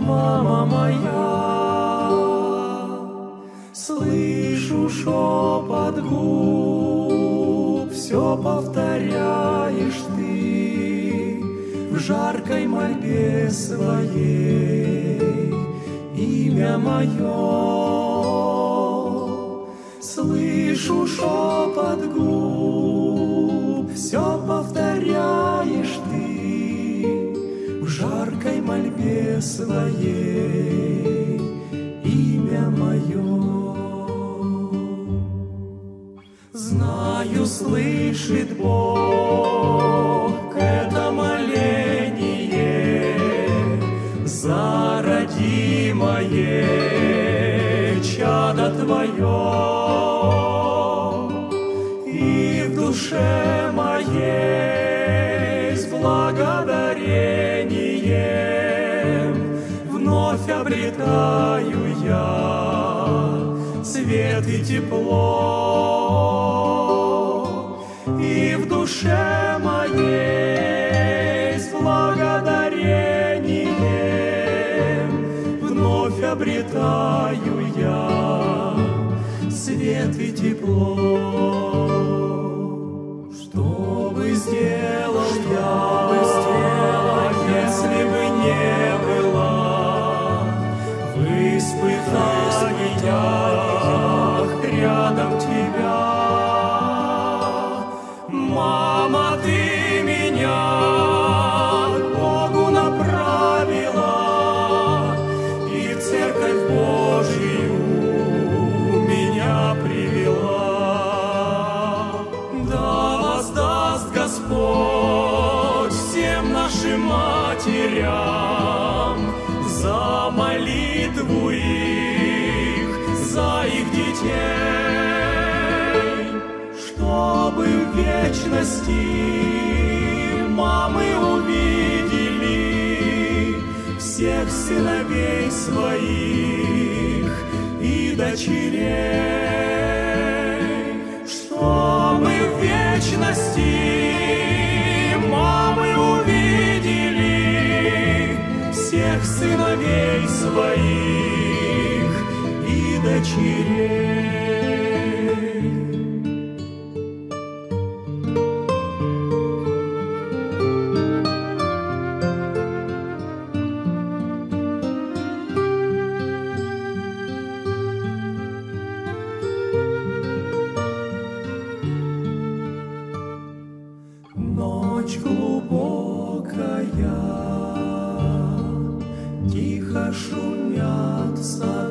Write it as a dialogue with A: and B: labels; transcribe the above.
A: мама моя, слышу шепот губ, все повторяешь ты в жаркой мольбе своей, имя мое. Слышу шепот губ, все повторяешь ты в жаркой мольбе своей, имя мое. Знаю, слышит Бог это моление за родимое чадо твое. И в душе моей с благодарением вновь обретаю я свет и тепло. И в душе моей с благодарением вновь обретаю я свет и тепло. Что бы сделал я, если бы не было в испытаниях рядом тебя? Мама, ты меня к Богу направила и в Церковь Божию меня привела. Господь всем нашим матерям за молитву их, за их детей, чтобы в вечности мамы увидели всех сыновей своих и дочерей, что мы в вечности мамы увидели всех сыновей своих и дочерей. Ночь глубокая, тихо шумят сады.